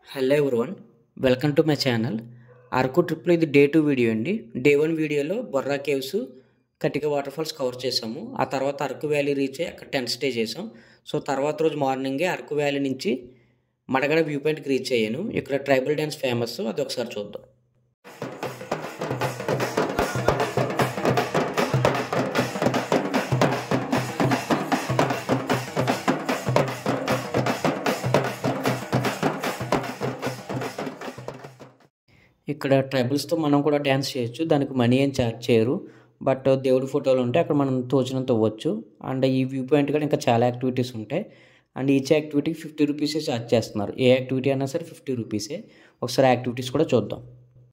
Hello everyone, welcome to my channel. Araku ట్రిప్లో ఇది day 2 video అండి. డే 1 వీడియోలో Borra caves, Katika water falls cover చేసాము. ఆ తర్వాత అరకు వ్యాలీ రీచ్ అయ్యి అక్కడ టెంట్ స్టే చేసాం. సో తర్వాత రోజు మార్నింగే అరకు వ్యాలీ నుంచి మడగడ వ్యూ పాయింట్కి రీచ్ అయ్యాను. ఇక్కడ ట్రైబల్ డ్యాన్స్ ఫేమస్, అది ఒకసారి చూద్దాం. ఇక్కడ ట్రైబల్స్తో మనం కూడా డ్యాన్స్ చేయొచ్చు, దానికి మనీ ఏం ఛార్జ్ చేయరు. బట్ దేవుడి ఫోటోలు ఉంటే అక్కడ మనం తోచినంత ఇవ్వచ్చు. అండ్ ఈ వ్యూ పాయింట్ కూడా ఇంకా చాలా యాక్టివిటీస్ ఉంటాయి. అండ్ ఈచ్ యాక్టివిటీకి 50 రూపీసే ఛార్జ్ చేస్తున్నారు. ఏ యాక్టివిటీ అయినా సరే 50 రూపీసే. ఒకసారి యాక్టివిటీస్ కూడా చూద్దాం.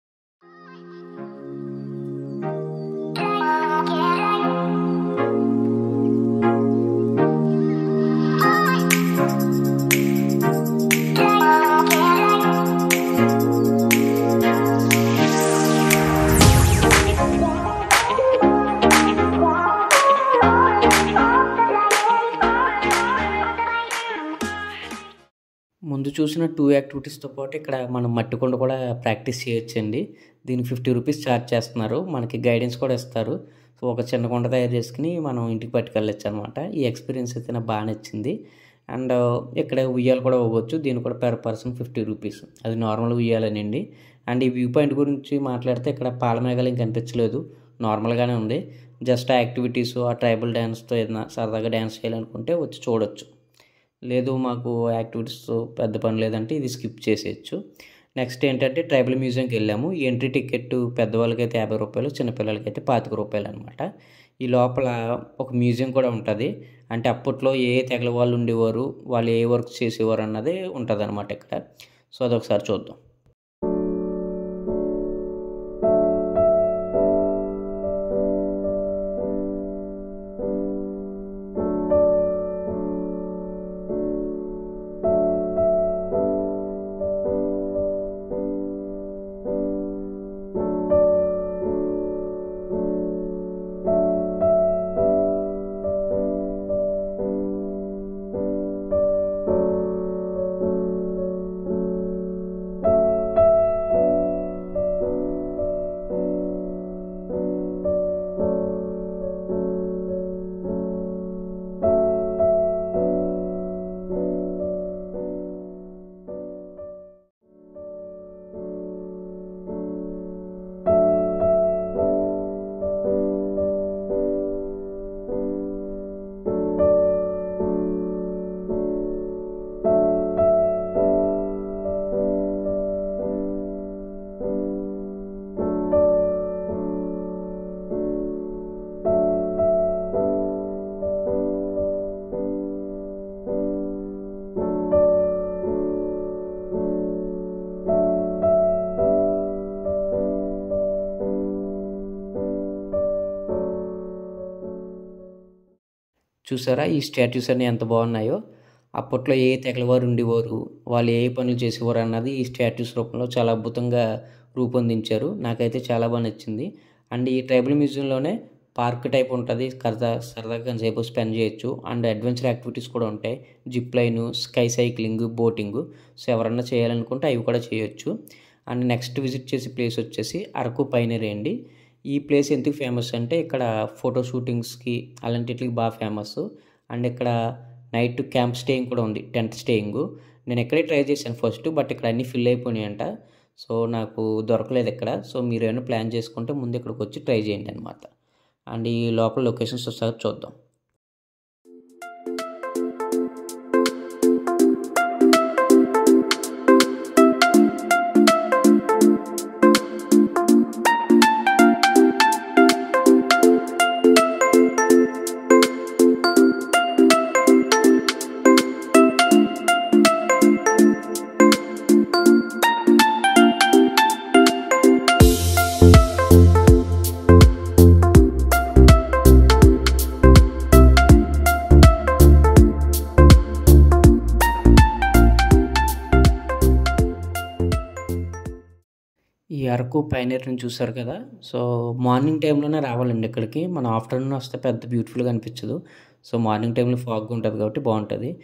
ముందు చూసిన 2 యాక్టివిటీస్తో పాటు ఇక్కడ మనం మట్టికొండ కూడా ప్రాక్టీస్ చేయొచ్చండి. దీనికి 50 రూపీస్ ఛార్జ్ చేస్తున్నారు. మనకి గైడెన్స్ కూడా ఇస్తారు. సో ఒక చిన్న కొండ తయారు చేసుకుని మనం ఇంటికి పట్టుకెళ్ళచ్చు అనమాట. ఈ ఎక్స్పీరియన్స్ అయితే నాకు బాగా నచ్చింది. అండ్ ఇక్కడ ఉయ్యాలు కూడా ఇవ్వచ్చు. దీనికి కూడా పర్ పర్సన్ 50 రూపీస్. అది నార్మల్ ఉయ్యాలనండి. అండ్ ఈ వ్యూ పాయింట్ గురించి మాట్లాడితే ఇక్కడ పాలమేఘాలు ఏం కనిపించలేదు, నార్మల్గానే ఉంది. జస్ట్ ఆ యాక్టివిటీస్, ఆ ట్రైబల్ డ్యాన్స్తో ఏదైనా సరదాగా డ్యాన్స్ చేయాలనుకుంటే వచ్చి చూడొచ్చు. లేదు మాకు యాక్టివిటీస్ పెద్ద పని లేదంటే ఇది స్కిప్ చేసేయచ్చు. నెక్స్ట్ ఏంటంటే ట్రైబల్ మ్యూజియంకి వెళ్ళాము. ఈ ఎంట్రీ టికెట్ పెద్దవాళ్ళకైతే 50 రూపాయలు, చిన్నపిల్లలకైతే 25 రూపాయలు అనమాట. ఈ లోపల ఒక మ్యూజియం కూడా ఉంటుంది. అంటే అప్పట్లో ఏ తెగల వాళ్ళు ఉండేవారు, వాళ్ళు ఏ వర్క్ చేసేవారు అన్నది ఉంటుంది అనమాట ఇక్కడ. సో అదొకసారి చూద్దాం. చూసారా ఈ స్టాట్యూస్ అన్నీ ఎంత బాగున్నాయో. అప్పట్లో ఏ తెగలవారు ఉండేవారు, వాళ్ళు ఏ పనులు చేసేవారు అన్నది ఈ స్టాట్యూస్ రూపంలో చాలా అద్భుతంగా రూపొందించారు. నాకైతే చాలా బాగా నచ్చింది. అండ్ ఈ ట్రైబల్ మ్యూజియంలోనే పార్క్ టైప్ ఉంటుంది. సరదాగా కొంతసేపు స్పెండ్ చేయొచ్చు. అండ్ అడ్వెంచర్ యాక్టివిటీస్ కూడా ఉంటాయి. Zip line, sky cycling, boating. So ఎవరన్నా చేయాలనుకుంటే అవి కూడా చేయొచ్చు. అండ్ నెక్స్ట్ విజిట్ చేసే ప్లేస్ వచ్చేసి అరకు పైనరీ అండి. ఈ ప్లేస్ ఎందుకు ఫేమస్ అంటే ఇక్కడ ఫోటో షూటింగ్స్కి అలాంటికి బాగా ఫేమస్. అండ్ ఇక్కడ నైట్ క్యాంప్ స్టేయింగ్ కూడా ఉంది, టెంట్ స్టేయింగ్. నేను ఎక్కడే ట్రై చేశాను ఫస్ట్, బట్ ఇక్కడ అన్నీ ఫిల్ అయిపోయినాయంట. సో నాకు దొరకలేదు ఇక్కడ. సో మీరు ఏమైనా ప్లాన్ చేసుకుంటే ముందు ఇక్కడికి వచ్చి ట్రై చేయండి అనమాట. అండ్ ఈ లోపల లొకేషన్స్ ఒకసారి చూద్దాం. ఈ అరకు పైనరీని చూసారు కదా. సో మార్నింగ్ టైంలోనే రావాలండి ఇక్కడికి. మనం ఆఫ్టర్నూన్ వస్తే పెద్ద బ్యూటిఫుల్గా అనిపించదు. సో మార్నింగ్ టైంలో ఫాగ్గా ఉంటుంది కాబట్టి బాగుంటుంది.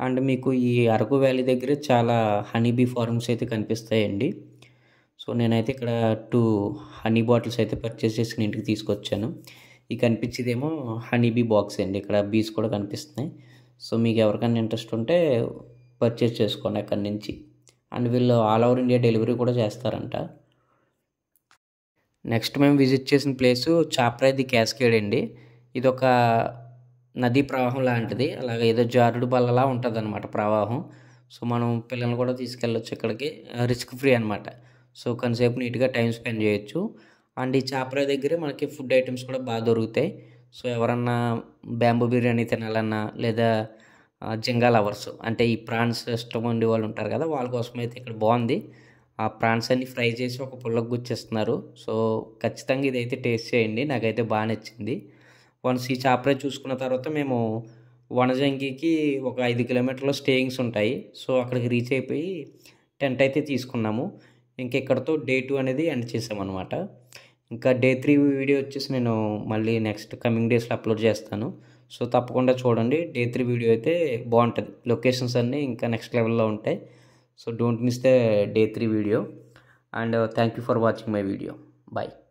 అండ్ మీకు ఈ అరకు వ్యాలీ దగ్గర చాలా హనీ బీ ఫార్మ్స్ అయితే కనిపిస్తాయండి. సో నేనైతే ఇక్కడ 2 హనీ బాటిల్స్ అయితే పర్చేస్ చేసుకుని ఇంటికి తీసుకొచ్చాను. ఈ కనిపించేదేమో హనీ బీ బాక్స్ అండి. ఇక్కడ బీస్ కూడా కనిపిస్తున్నాయి. సో మీకు ఎవరికైనా ఇంట్రెస్ట్ ఉంటే పర్చేస్ చేసుకోండి అక్కడి నుంచి. అండ్ వీళ్ళు ఆల్ ఓవర్ ఇండియా డెలివరీ కూడా చేస్తారంట. నెక్స్ట్ మేము విజిట్ చేసిన ప్లేసు చాప్రాయ్ ది క్యాస్కేడ్ అండి. ఇదొక నదీ ప్రవాహం లాంటిది. అలాగే ఏదో జారుడు బల్లలా ఉంటుందన్నమాట ప్రవాహం. సో మనం పిల్లల్ని కూడా తీసుకెళ్ళొచ్చు ఇక్కడికి. రిస్క్ ఫ్రీ అనమాట. సో కొంతసేపు నీట్గా టైం స్పెండ్ చేయొచ్చు. అండ్ ఈ చాప్రాయ్ దగ్గరే మనకి ఫుడ్ ఐటమ్స్ కూడా బాగా దొరుకుతాయి. సో ఎవరన్నా బ్యాంబూ బిర్యానీ తినాలన్నా లేదా జింగా లవర్స్ అంటే ఈ ప్రాన్స్ ఇష్టం ఉండే వాళ్ళు ఉంటారు కదా, వాళ్ళ కోసం అయితే ఇక్కడ బాగుంది. ఆ ప్రాన్స్ అన్ని ఫ్రై చేసి ఒక పుల్లకి గుచ్చేస్తున్నారు. సో ఖచ్చితంగా ఇదైతే టేస్ట్ చేయండి. నాకైతే బాగా నచ్చింది. వన్స్ ఈ చాప్రాయ్ చూసుకున్న తర్వాత మేము వనజంగికి ఒక 5 కిలోమీటర్ల స్టేయింగ్స్ ఉంటాయి. సో అక్కడికి రీచ్ అయిపోయి టెంట్ అయితే తీసుకున్నాము. ఇంకెక్కడితో డే 2 అనేది ఎండ్ చేసామన్నమాట. ఇంకా డే 3 వీడియో వచ్చేసి నేను మళ్ళీ నెక్స్ట్ కమింగ్ డేస్లో అప్లోడ్ చేస్తాను. సో తప్పకుండా చూడండి. డే 3 వీడియో అయితే బాగుంటుంది. లొకేషన్స్ అన్నీ ఇంకా నెక్స్ట్ లెవెల్లో ఉంటాయి. So don't miss the day 3 video. And thank you for watching my video. Bye.